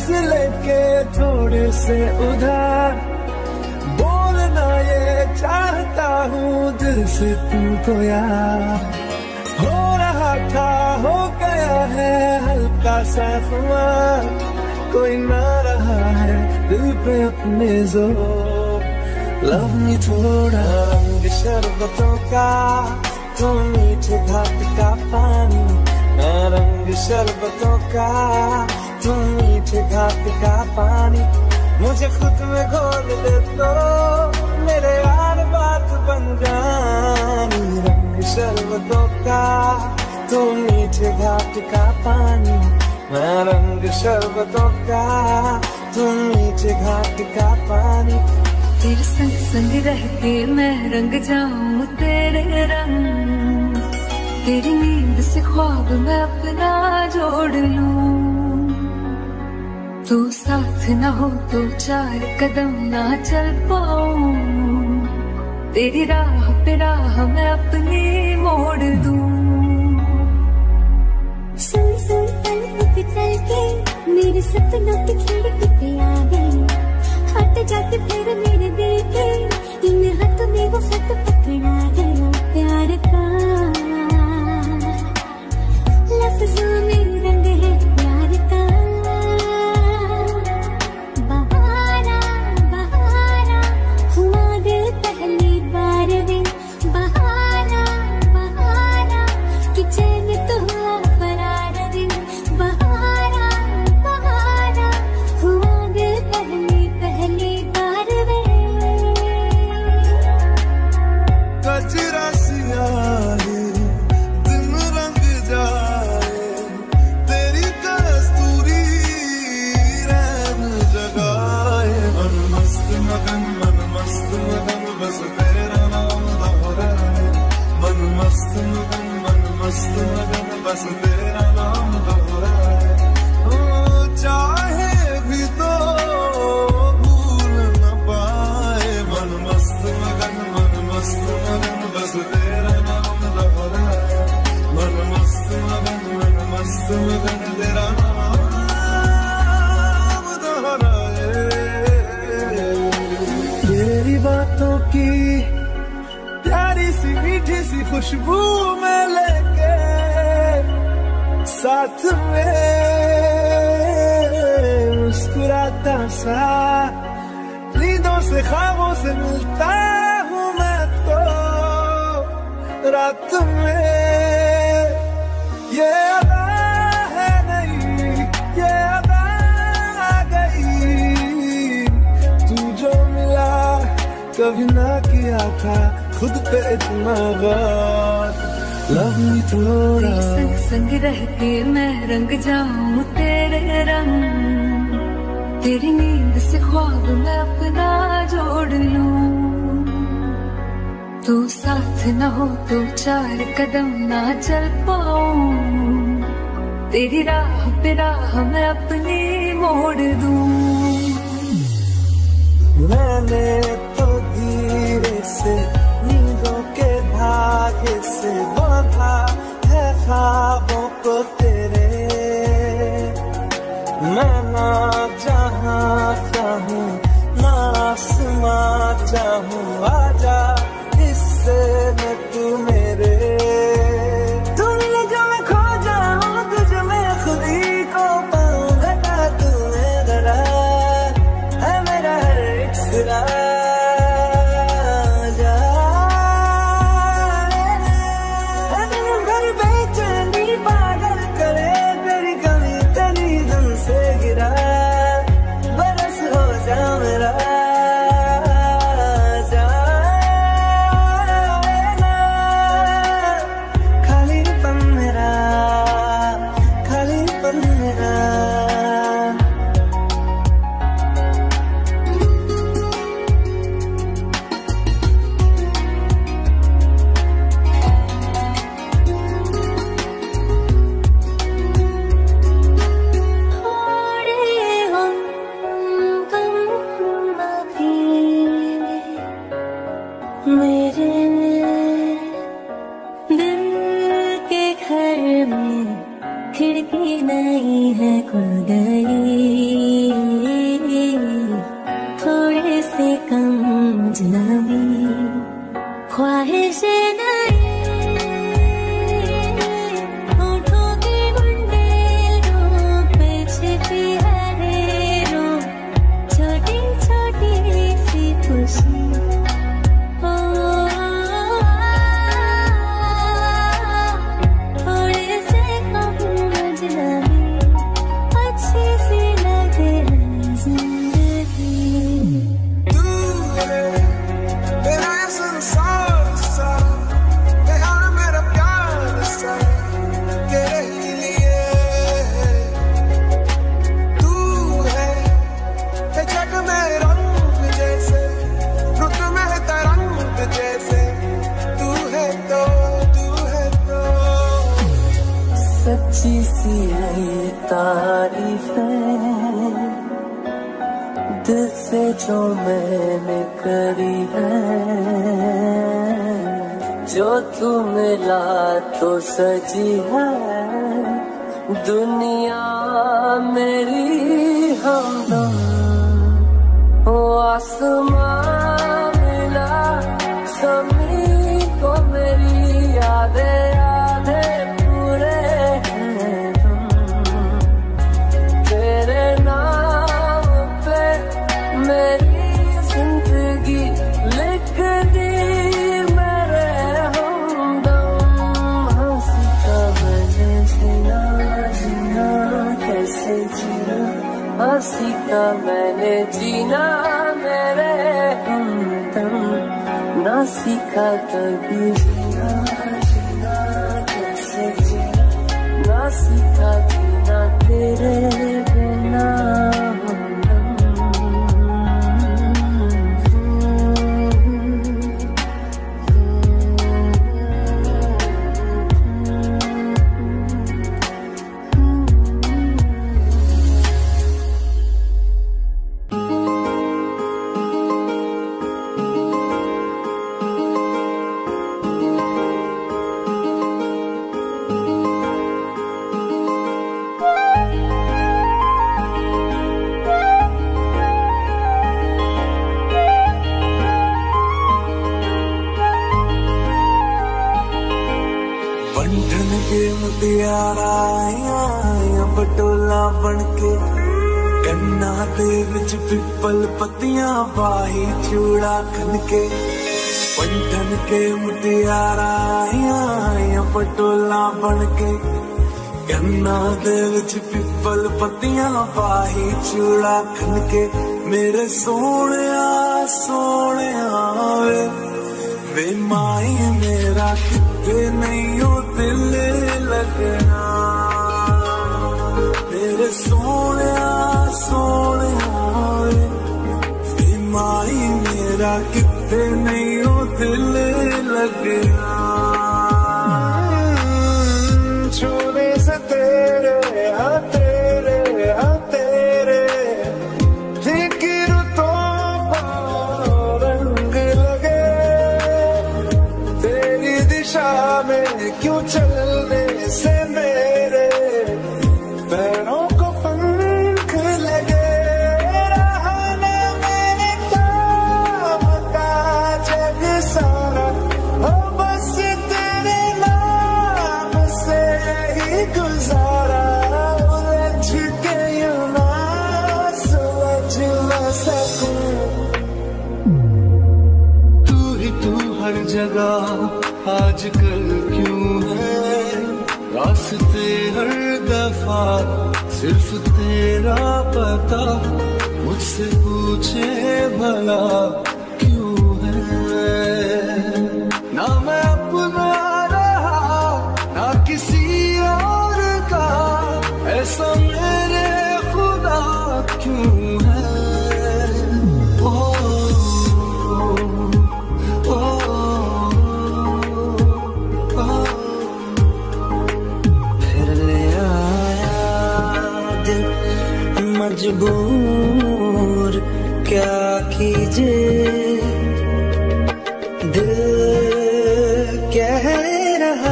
लेके थोड़े से उधार, बोलना ये चाहता हूँ दिल से तुमको यार। हो रहा था हो गया है हल्का सा खुमार, कोई ना रहा है दिल पे अपने जोर। लव मी थोड़ा रंग शरबतों का, तुम मीठे घाट का पानी। मैं रंग शरबतों का, तुम मीठे घाट का पानी। मुझे खुद में घोल दे तो मेरे यार बात बन जानी। रंग शरबतों का, तुम मीठे घाट का पानी। मैं रंग शरबतों का, तुम मीठे घाट का पानी। तेरे संग संग रह के मैं रंग जाऊं तेरे रंग, तेरी नींद से ख्वाब मैं अपना जोड़ लूं। तू साथ ना हो तो चार कदम ना चल पाऊं, तेरी राह पे राह मैं अपनी मोड़ दूं। सुन सुन पल चल के मेरे सपनों की खिड़की पे आ गई, हट जाके फिर मेरे दिल के इन हाथों में वो खत पकड़ा गया। प्यार का लफ्जों में रंग है प्यार का। बहारा बहारा हुआ दिल पहली बार रे। बहारा बहारा कि चैन तो हुआ फरार रे। बहारा बहारा हुआ दिल पहली बार रे। कचरा सियाही दिन रंग जाए, तेरी कस्तूरी रैन जगाए। मन मस्त मगन बस तेरा नाम दोहराए। मन मस्त मगन बस तेरा नाम दोहराए। ओ चाहे भी तो भूल न पाए। मन मस्त मगन बस तेरा नाम दोहराए। मन मस्त मगन तेरा नाम दोहराए। तेरी बातों की प्यारी सी मीठी सी खुशबू में लेके साथ में मुस्कुराता सा, नींदों से ख्वाबों से मिलता हूँ मैं तो रात में। ये अदा है नहीं, ये अदा आ गई। तू जो मिला कभी ना किया था खुद पे इतना गौर। लव मी थोड़ा तेरे संग संग रह के मैं रंग जाऊं तेरे रंग, तेरी नींद से ख्वाब मैं अपना जोड़ लूं। तू साथ न हो तो चार कदम ना चल पाऊं, तेरी राह पे राह मैं अपनी मोड़ दूं। मैंने तो धीरे से नींदों के धागे से बांधा है ख्वाबों को तेरे। मैं ना जहाँ चाहूँ ना आसमां चाहूँ, आजा हिस्से में तू मेरे। तू मिले जो मैं खो जाऊँ, तुझ में खुद ही को पाऊँ। घटा तूने धरा है मेरा हर एक सिरा। मेरे दिल के घर में खिड़की नहीं है खुल गई। सच्ची सी है ये तारीफें, दिल से जो मैंने करी है। जो तू मिला तो सजी है दुनिया मेरी हमदम। ओ आसमां मिला ज़मीन को मेरी यादें आधे पूरे हैं हम। तेरे नाम पे मेरी जिंदगी लिख दी मेरे हमदम। हंसी का मैंने जीना जीना कैसे जीना, हंसी का मैंने जीना मेरे हमदम। ना सीखा कभी जीना जीना कैसे जीना, ना सीखा जीना तेरे बिना बंधन के मुटियारा आया पटोला बनके, कन्ना दे विच पिपल पत्तियां पाही चूड़ा खनके। बंधन के मुटियारा आया पटोला बनके, कन्ना दे विच पिपल पत्तियां पाही चूड़ा खनके। मेरे सोहणिया सोहणिया वे माई मेरा किते नहीं हो दिल लगना। मेरे सोहणिया सोहणिया वे माई मेरा किते नहीं हो दिल लगना। छूने से तेरे हाँ तेरे हाँ तेरे फीकी रुतों को रंग लगे। तेरी दिशा में क्यों चलने से मेरे पैरों को पंख लगे। रहने मेरे काम का जग सारा हो बस तेरे नाम से ही गुजारा। उलझ के यूं ना सुलझ ना सकूं। तू ही तू हर जगह आजकल क्यों है, रास्ते हर दफा सिर्फ तेरा पता। मुझसे पूछे भला क्यों है, ना मैं अपना रहा ना किसी और का। ऐसा मेरे खुदा क्यों है। ओ, ओ, फिर ले आया दिल मजबूर क्या कीजिए। दिल कह रहा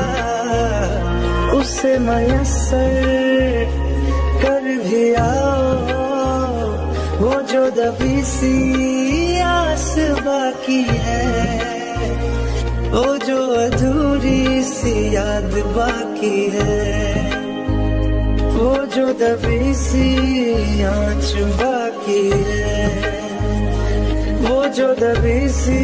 उसे मयस्सर कर भी आओ। वो जो दबी सी आस बाकी है, वो जो अधूरी सी याद बाकी है। वो जो दबी सी आँच बाकी है, वो जो दबी सी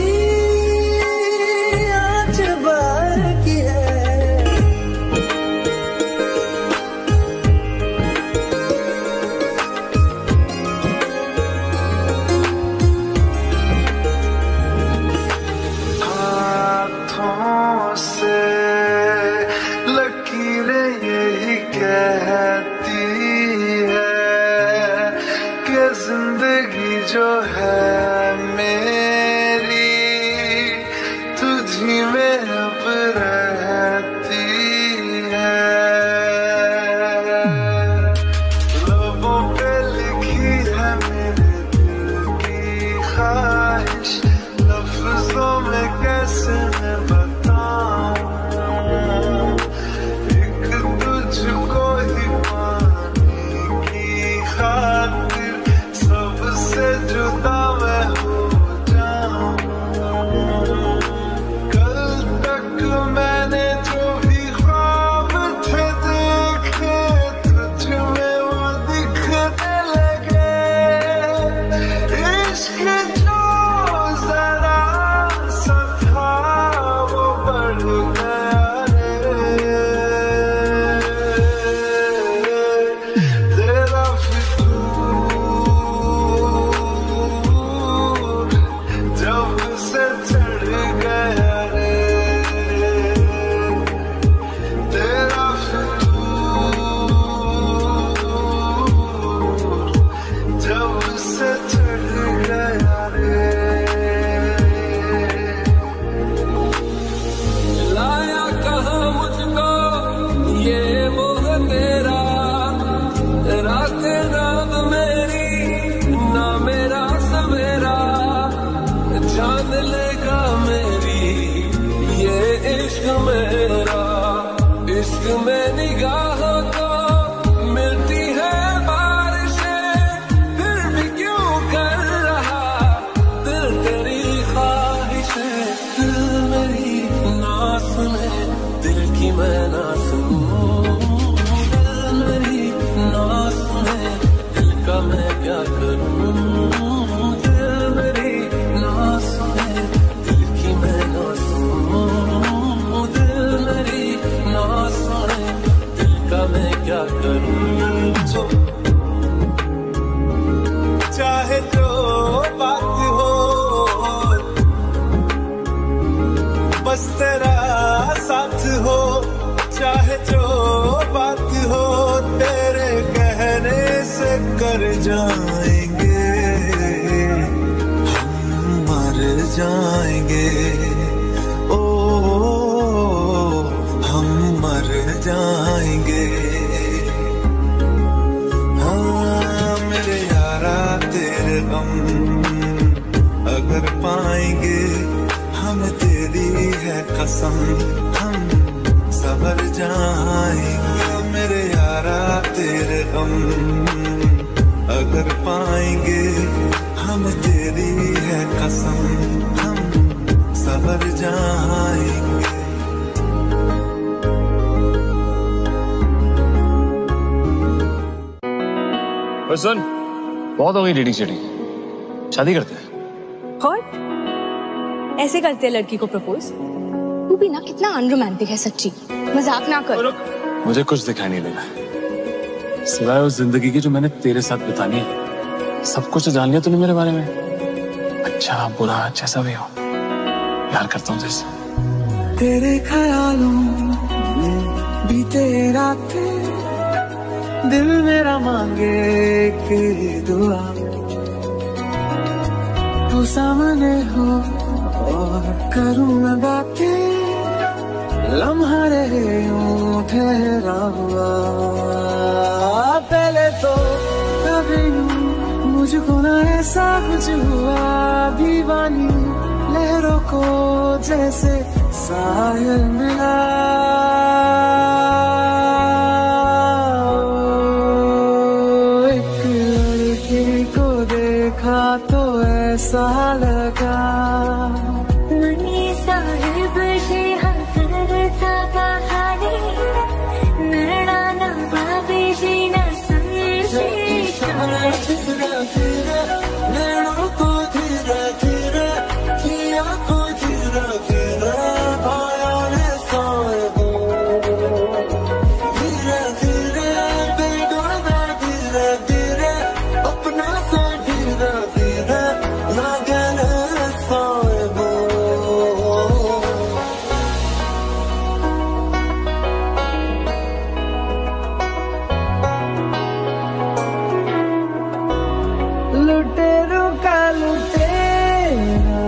आँच बाकी है। हाथों से लकीरें यही कहती है कि जिंदगी जो है मेरी तुझी में अब रहती है। निगाहों को मिलती है बारिशें, फिर भी क्यों कर रहा दिल तेरी ख्वाहिशें। दिल मेरी ना सुने, दिल की मैं ना सुनूं, दिल मेरी ना सुने, दिल का मैं क्या करूं। दिल मेरी ना सुने, दिल की मैं ना सुनूं, दिल मेरी ना सुने, दिल का मैं क्या करूं। चाहे जो बात हो बस तेरा साथ हो, चाहे जो बात हो तेरे कहने से कर जाएंगे, हम मर जाएंगे, ओ हम मर जाएंगे। हाँ मेरे यारा तेरे गम अगर पाएंगे, हम तेरी है कसम हम सवर जाएंगे। मेरे यारा तेरे गम अगर पाएंगे, हम तेरी है कसम हम सवर जाएंगे। सुन, बहुत हो गई डेटिंग शेटिंग, शादी करते हैं। और ऐसे करते हैं लड़की को प्रपोज? तू भी ना कितना अनरोमांटिक है सच्ची, मजाक ना कर। मुझे कुछ दिखाई नहीं देगा सिवाय उस जिंदगी की जो मैंने तेरे साथ बितानी है। सब कुछ जान लिया तूने मेरे बारे में, अच्छा बुरा जैसा भी हो, प्यार करता हूँ जैसे। तेरे ख्यालों में बीते रातें, दिल मेरा मांगे कि दुआ तू सामने हो और करूँ मैं बातें, लम्हा रहे यूं ठहरा हुआ। पहले तो कभी मुझको ना ऐसा कुछ हुआ, दीवानी लहरों को जैसे साहिल मिला। एक लड़की को देखा तो ऐसा लगा मनी साहिब से करता बहाने, नैना ना बाबी जी ना समझे। नैनों को धीरे धीरे किया को धीरे धीरे पाया ने साहिबो, धीरे धीरे बेगुना धीरे धीरे अपना सा धीरे धीरे लगे साहिबो। लुटेरों का लुटेरा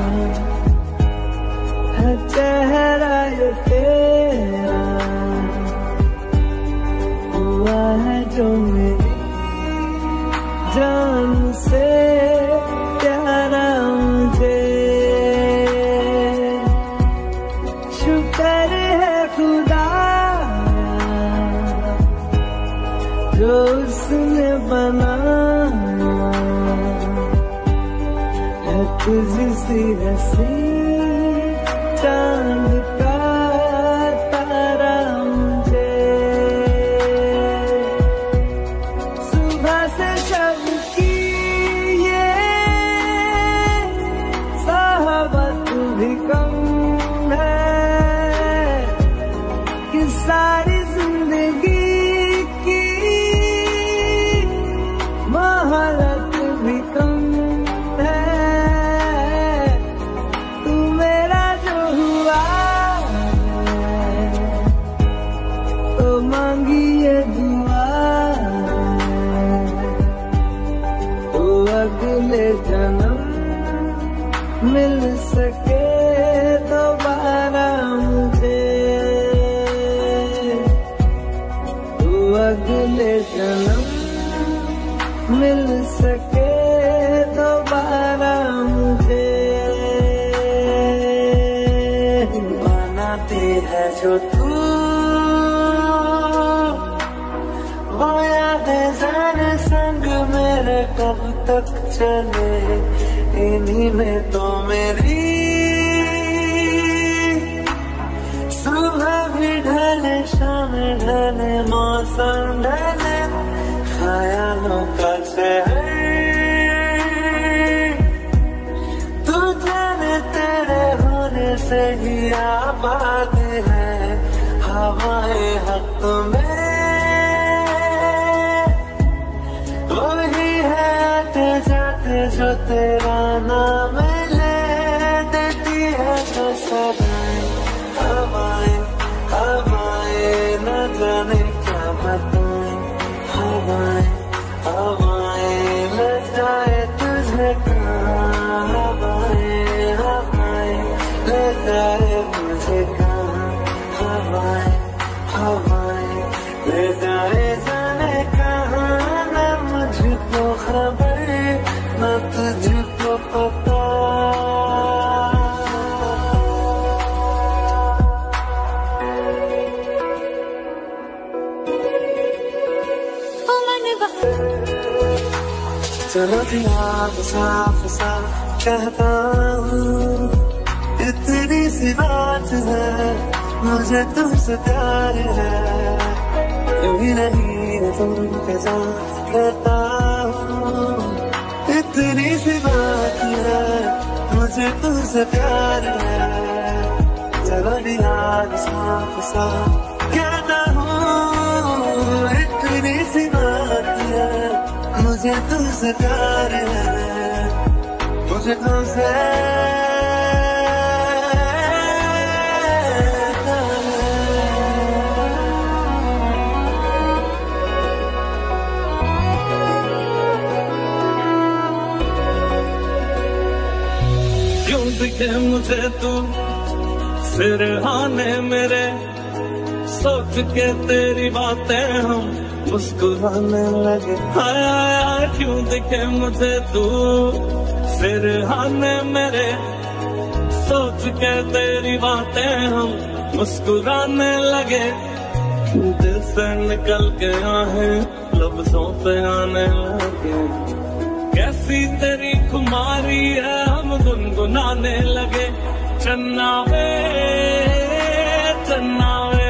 है चेहरा ये तेरा, हुआ है जो मेरी जान से प्यारा मुझे। शुक्र है खुदा जो उसने बनाया है तुझसी हंसी चांद का तारा मुझे। सुबह से शाम की ये साहबत भी कम है कि सारी जिंदगी की महारत भी कम है। तू मेरा जो हुआ तो मांगी ये दुआ, तो अगले जन्म मिल सके दोबारा मुझे, तो अगले जन्म मिल सके दोबारा मुझे। बनाती है जो तू कब तक चले, इन्हीं में तो मेरी सुबह भी ढले, शाम ढले, मौसम ढले, ख्यालों का शहर तू जाने तेरे होने से ही आबाद है, हवाएं हक में वही है आते जाते जो तेरा नाम ले देती है तो सदाएं, हवाएं हवाएं न जाने क्या बताएं, हवाएं हवाएं ले जाए तुझे कहाँ, हवाएं हवाएं ले जाए मुझे कहाँ, हवाएं हवाएं ले जाए जाने कहाँ, न मुझको खबर न तुझको पता। चलो दिमाग साफ साफ कहता हूँ, इतनी सी बात है मुझे तुमसे प्यार है, कभी नहीं तुम कैसा कहता हूँ, इतनी सी बात है मुझे तुमसे प्यार है, चलो दिमाग साफ साफ कहता हूँ, इतनी सी बात है मुझे तुमसे प्यार है, मुझे तुमसे क्यों दिखे मुझे तू सिरहाने मेरे, सोच के तेरी बातें हम मुस्कुराने लगे, हाय हाय क्यों दिखे मुझे तू सिरहाने मेरे, सोच के तेरी बातें हम मुस्कुराने लगे, दिल से निकल के आहें लफ्जों पे आने लगे, कैसी तेरी खुमारी है हम गुनगुनाने लगे, चन्ना वे चन्ना वे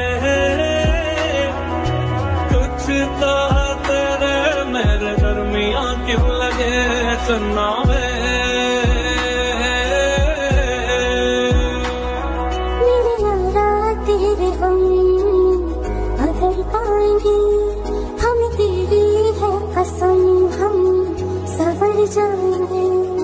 कुछ तो है तेरे मेरे दरमियां क्यों लगे, चन्ना वे मेरे यारा तेरे हम अगर पाएंगे, हम तेरी है कसम हम सवर जाएंगे,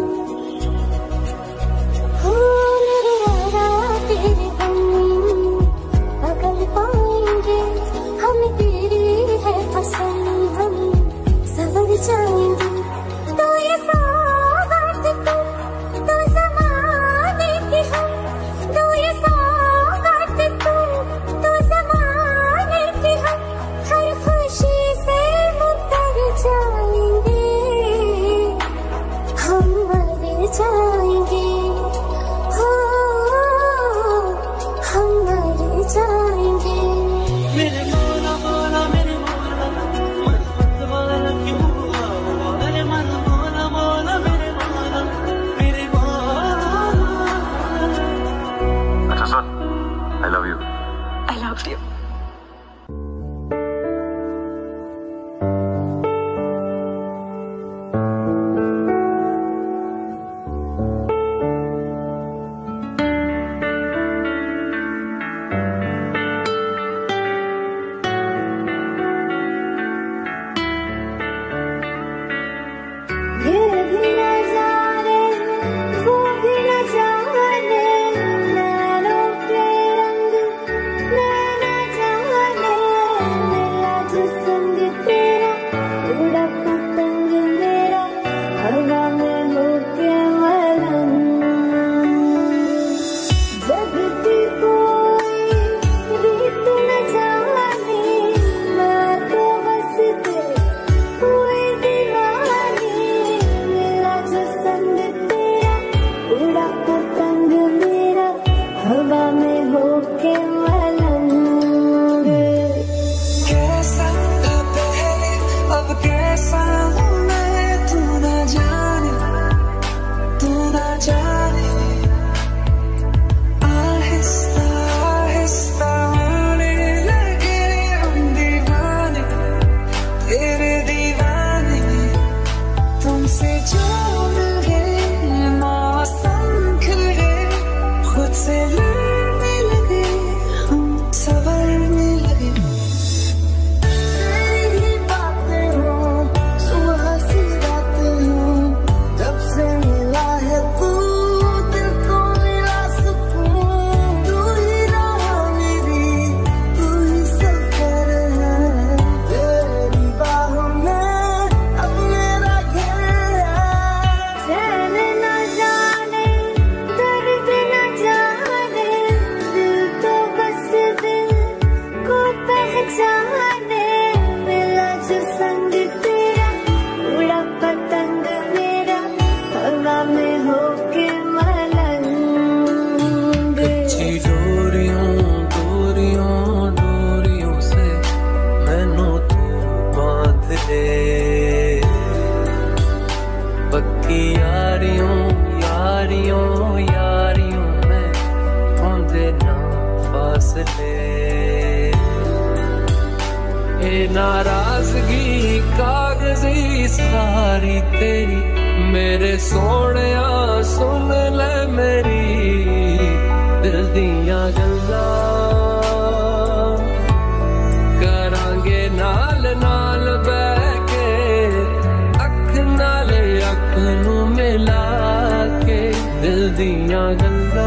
हो मेरे यारा तेरे हम अगर पाएंगे, हम तेरी है कसम हम सवर जाएंगे, तो ये सौगात तू ज़माने की हम, तो ये सौगात तू ज़माने की हम, हर खुशी से मुकर जाएंगे, ये नाराजगी कागजी सारी तेरी, मेरे सोनिया सुन ले मेरी दिल दियां गल्लां, करांगे नाल नाल बैठ के अख नाल अख नू मिला के दिल दियां गल्लां।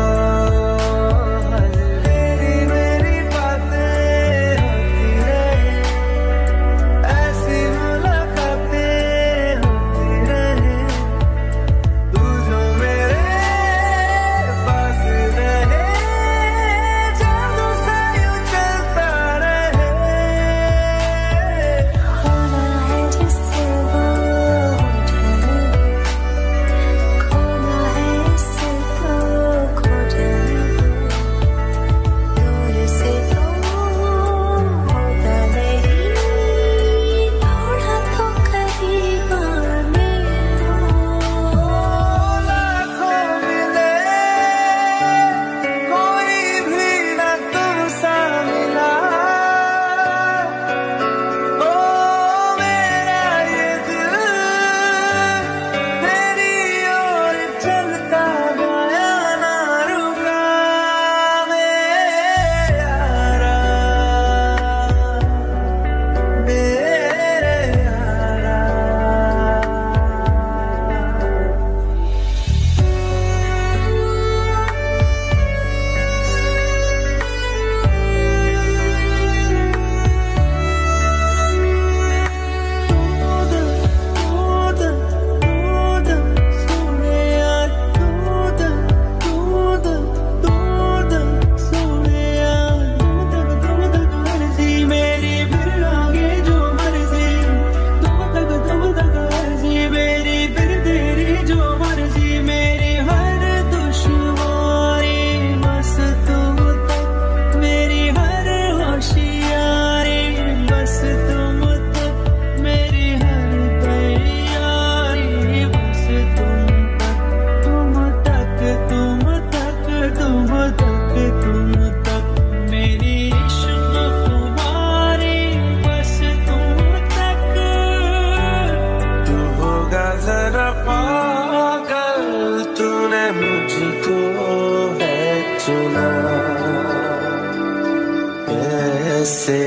से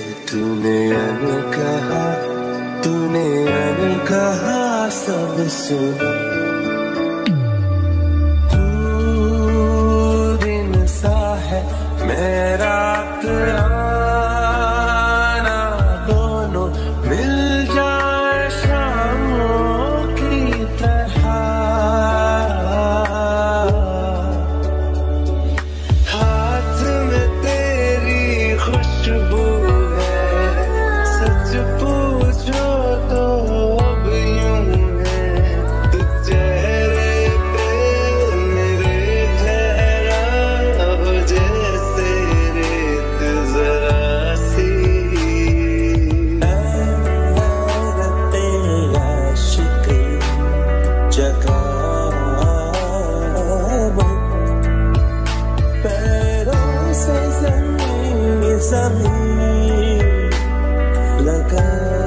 तूने कहा सब सुन, तू दिन सा है मेरा आना, दोनों मिल जाए शामों की तरह, हाथ में तेरी खुशबू है, सच पूछो तो अब यूं है, तू चेहरे पे मेरे ठहरा हो जैसे रेत जरा सी, तेरा आशिक जगा पैरों से जमीन लगा